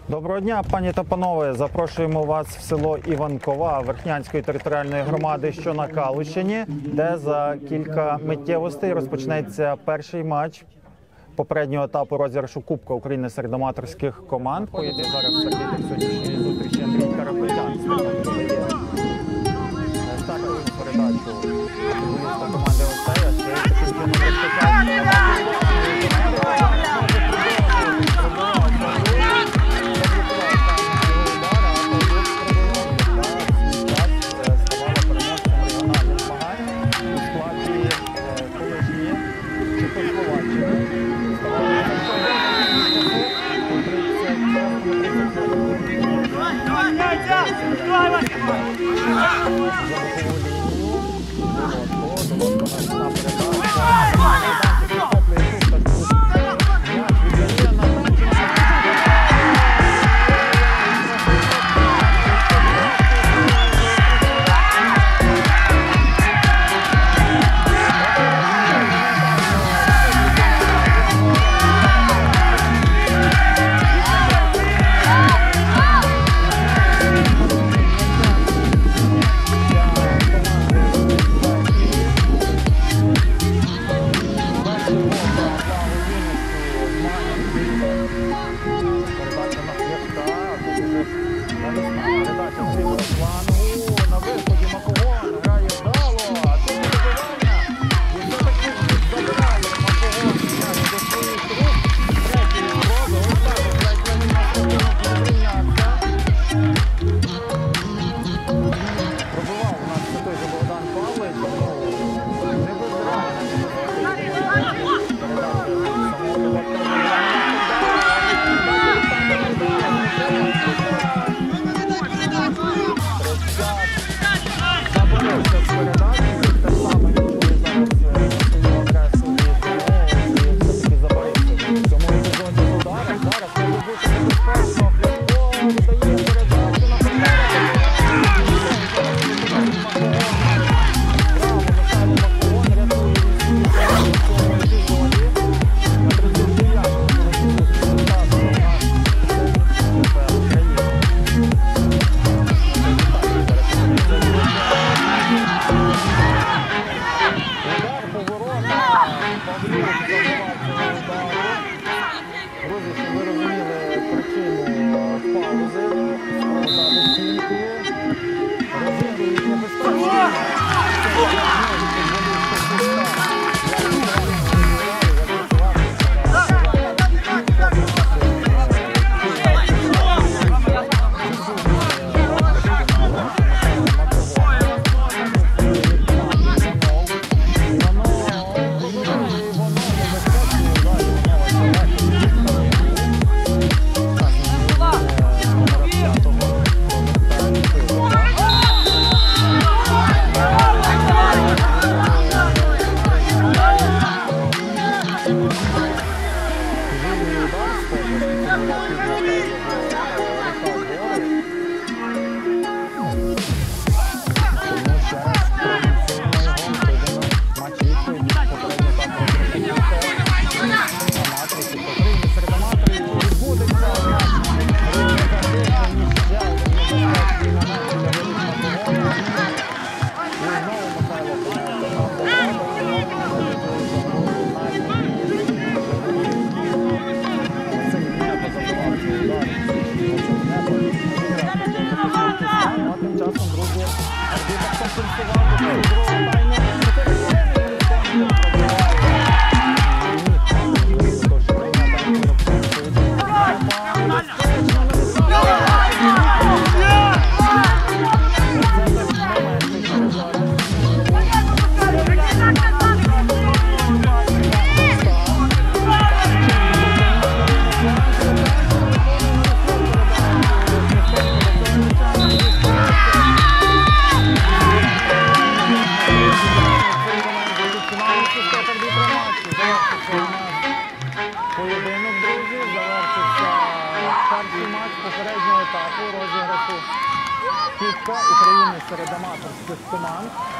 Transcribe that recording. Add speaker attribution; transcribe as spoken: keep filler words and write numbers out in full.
Speaker 1: Доброго дня, пані та панове. Запрошуємо вас в село Іванкова Верхнянської територіальної громади, що на Калущині, де за кілька миттєвостей розпочнеться перший матч попереднього етапу розіграшу Кубка України серед аматорських команд. Поїде зараз арбітр сьогоднішньої зустрічі Андрій Карапетян. Стартову передачу футболіста команди Остея. Таким чином розпочав. Поєдинок, друзі, завершився перший матч попереднього етапу розіграшу Кубка України серед аматорських команд.